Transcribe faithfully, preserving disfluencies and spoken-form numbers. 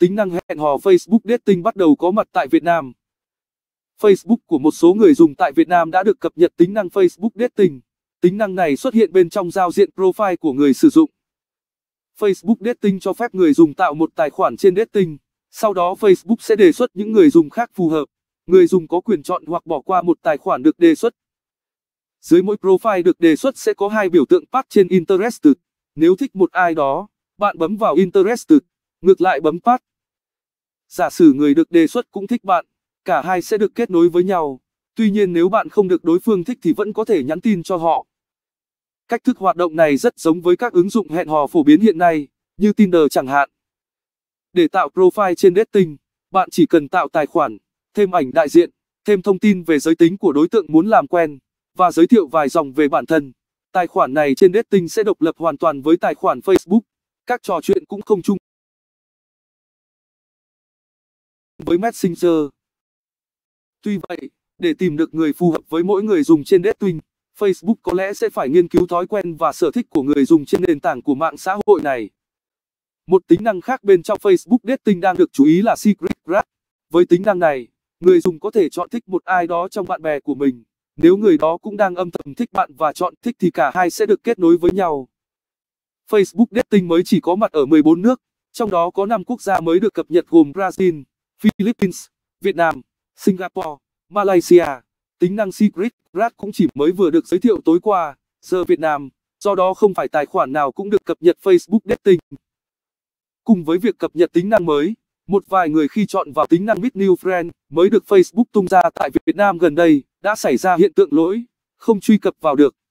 tính năng hẹn hò Facebook Dating bắt đầu có mặt tại Việt Nam. Facebook của một số người dùng tại Việt Nam đã được cập nhật tính năng Facebook Dating. Tính năng này xuất hiện bên trong giao diện profile của người sử dụng. Facebook Dating cho phép người dùng tạo một tài khoản trên Dating. Sau đó Facebook sẽ đề xuất những người dùng khác phù hợp. Người dùng có quyền chọn hoặc bỏ qua một tài khoản được đề xuất. Dưới mỗi profile được đề xuất sẽ có hai biểu tượng path trên Interested. Nếu thích một ai đó, bạn bấm vào Interested, ngược lại bấm path. Giả sử người được đề xuất cũng thích bạn, cả hai sẽ được kết nối với nhau. Tuy nhiên nếu bạn không được đối phương thích thì vẫn có thể nhắn tin cho họ. Cách thức hoạt động này rất giống với các ứng dụng hẹn hò phổ biến hiện nay, như Tinder chẳng hạn. Để tạo profile trên Dating, bạn chỉ cần tạo tài khoản, thêm ảnh đại diện, thêm thông tin về giới tính của đối tượng muốn làm quen, và giới thiệu vài dòng về bản thân. Tài khoản này trên Dating sẽ độc lập hoàn toàn với tài khoản Facebook. Các trò chuyện cũng không chung với Messenger. Tuy vậy, để tìm được người phù hợp với mỗi người dùng trên Dating, Facebook có lẽ sẽ phải nghiên cứu thói quen và sở thích của người dùng trên nền tảng của mạng xã hội này. Một tính năng khác bên trong Facebook Dating đang được chú ý là Secret Crush. Với tính năng này, người dùng có thể chọn thích một ai đó trong bạn bè của mình. Nếu người đó cũng đang âm thầm thích bạn và chọn thích thì cả hai sẽ được kết nối với nhau. Facebook Dating mới chỉ có mặt ở mười bốn nước, trong đó có năm quốc gia mới được cập nhật gồm Brazil, Philippines, Việt Nam, Singapore, Malaysia. Tính năng Secret Crush cũng chỉ mới vừa được giới thiệu tối qua, giờ Việt Nam, do đó không phải tài khoản nào cũng được cập nhật Facebook Dating. Cùng với việc cập nhật tính năng mới, một vài người khi chọn vào tính năng Meet New Friend mới được Facebook tung ra tại Việt Nam gần đây, đã xảy ra hiện tượng lỗi, không truy cập vào được.